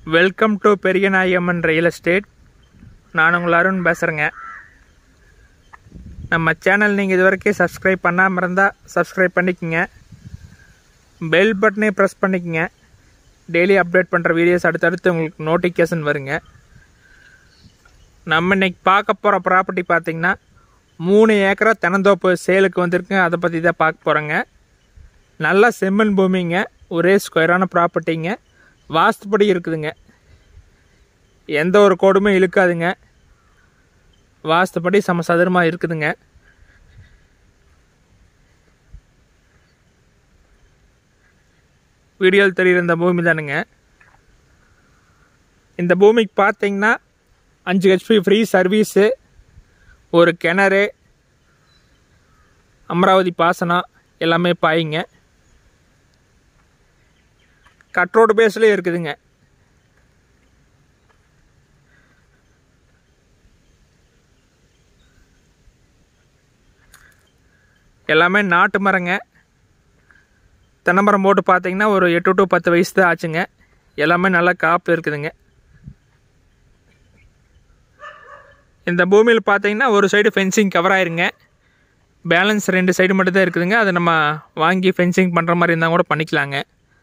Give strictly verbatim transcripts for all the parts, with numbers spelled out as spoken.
Welcome to பெரிய நாயம்மன் real estate. நான் உங்கள் அருண் பேசுகிறேங்க. நம்ம சேனல் நீங்கள் இது வரைக்கும் சப்ஸ்கிரைப் பண்ணாமல் இருந்தால் சப்ஸ்கிரைப் பண்ணிக்கோங்க. பெல் பட்டனே ப்ரெஸ் பண்ணிக்கோங்க. டெய்லி அப்டேட் பண்ணுற வீடியோஸ் அடுத்தடுத்து உங்களுக்கு நோட்டிஃபிகேஷன் வருங்க. நம்ம இன்றைக்கி பார்க்க போகிற ப்ராப்பர்ட்டி பார்த்திங்கன்னா மூணு ஏக்கரா தென்னந்தோப்பு சேலுக்கு வந்திருக்குங்க. அதை பற்றி தான் பார்க்க போகிறோங்க. நல்லா செம்மண் பூமிங்க, ஒரே ஸ்கொயரான ப்ராப்பர்ட்டிங்க, வாஸ்துப்படி இருக்குதுங்க. எந்த ஒரு கோடுமே இழுக்காதுங்க, வாஸ்துப்படி சமசதுரமாக இருக்குதுங்க. வீடியோவில் தெரிகிற இந்த பூமி தானுங்க. இந்த பூமிக்கு பார்த்தீங்கன்னா அஞ்சு ஹெச்பி ஃப்ரீ சர்வீஸு, ஒரு கிணறு, அமராவதி பாசனம் எல்லாமே பாயிங்க. கட் ரோடு பேஸ்லேயே இருக்குதுங்க. எல்லாமே நாட்டு மரங்க. தென்னைமரம் போட்டு பார்த்தீங்கன்னா ஒரு எட்டு டு பத்து வயசு தான் ஆச்சுங்க. எல்லாமே நல்லா காப்பு இருக்குதுங்க. இந்த பூமியில் பார்த்தீங்கன்னா ஒரு சைடு ஃபென்சிங் கவர் ஆயிருங்க. பேலன்ஸ் ரெண்டு சைடு மட்டும் தான் இருக்குதுங்க. அதை நம்ம வாங்கி ஃபென்சிங் பண்ணுற மாதிரி இருந்தால் கூட பண்ணிக்கலாங்க.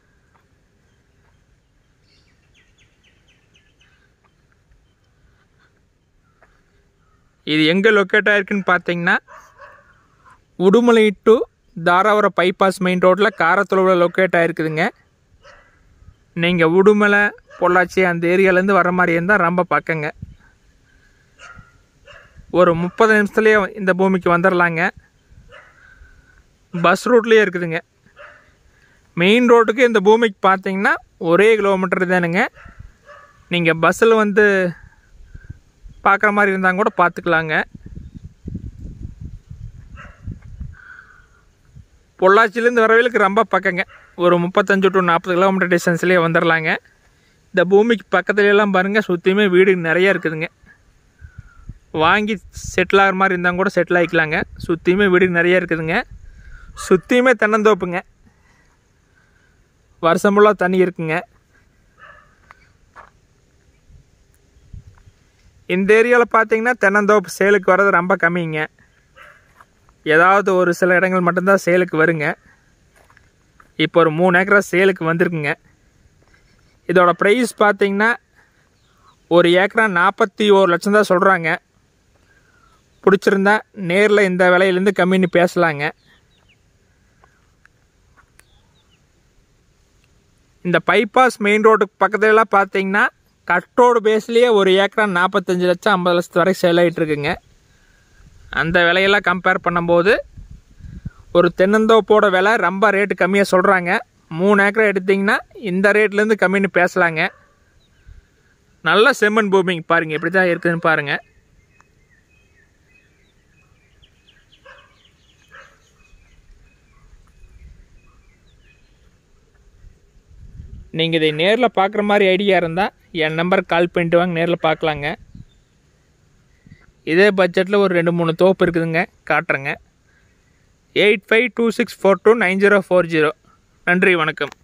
இது எங்கே லொக்கேட் ஆகிருக்குன்னு பார்த்தீங்கன்னா Udumalai to Dharapuram bypass main ரோட்டில் காரத்தூரில் லொக்கேட் ஆகிருக்குதுங்க. நீங்கள் உடுமலை பொள்ளாச்சி அந்த ஏரியாலேருந்து வர மாதிரி இருந்தால் ரொம்ப பக்கங்க. ஒரு முப்பது நிமிஷத்துலேயே இந்த பூமிக்கு வந்துடலாங்க. பஸ் ரூட்லேயே இருக்குதுங்க. மெயின் ரோட்டுக்கு இந்த பூமிக்கு பார்த்தீங்கன்னா ஒரே கிலோமீட்டர் தானுங்க. நீங்கள் பஸ்ஸில் வந்து பார்க்குற மாதிரி இருந்தால் கூட பார்த்துக்கலாங்க. பொள்ளாச்சிலேருந்து வரவேலுக்கு ரொம்ப பக்கங்க. ஒரு முப்பத்தஞ்சு டு நாற்பது கிலோமீட்டர் டிஸ்டன்ஸ்லேயே வந்துடலாங்க. இந்த பூமிக்கு பக்கத்துலலாம் பாருங்கள், சுற்றியுமே வீடு நிறையா இருக்குதுங்க. வாங்கி செட்டில் ஆகிற மாதிரி இருந்தால் கூட செட்டில் ஆகிக்கலாங்க. சுற்றியுமே வீடு நிறையா இருக்குதுங்க. சுற்றியுமே தென்னந்தோப்புங்க. வருஷம் ஃபுல்லாக தண்ணி இருக்குங்க. இந்த ஏரியாவில் பார்த்தீங்கன்னா தென்னந்தோப்பு சேலுக்கு வர்றது ரொம்ப கம்மிங்க. ஏதாவது ஒரு சில இடங்கள் மட்டும்தான் சேலுக்கு வருங்க. இப்போ ஒரு மூணு ஏக்கரா சேலுக்கு வந்திருக்குங்க. இதோட ப்ரைஸ் பார்த்தீங்கன்னா ஒரு ஏக்கரா நாற்பத்தி ஒரு லட்சம் தான் சொல்கிறாங்க. பிடிச்சிருந்தா நேரில் இந்த விலையிலேருந்து கம்மின்னு பேசலாங்க. இந்த பைபாஸ் மெயின் ரோட்டுக்கு பக்கத்துலலாம் பார்த்தீங்கன்னா கட்டோடு பேஸ்லேயே ஒரு ஏக்கரா நாற்பத்தஞ்சு லட்சம் ஐம்பது லட்சத்து வரை சேல் ஆகிட்டு இருக்குங்க. அந்த விலையெல்லாம் கம்பேர் பண்ணும்போது ஒரு தென்னந்தோப்போட விலை ரொம்ப ரேட்டு கம்மியாக சொல்கிறாங்க. மூணு ஏக்கரா எடுத்திங்கன்னா இந்த ரேட்லேருந்து கம்மின்னு பேசலாங்க. நல்ல செம்மண் பூமிங்க பாருங்கள், எப்படி தான் இருக்குதுன்னு பாருங்கள். நீங்கள் இதை நேரில் பார்க்குற மாதிரி ஐடியா இருந்தால் என் நம்பருக்கு கால் பண்ணிட்டு வாங்க, நேரில் பார்க்கலாங்க. இதே பட்ஜெட்டில் ஒரு ரெண்டு மூணு தோப்பு இருக்குதுங்க, காட்டுறேங்க. Eight five two six four two nine zero four zero. நன்றி, வணக்கம்.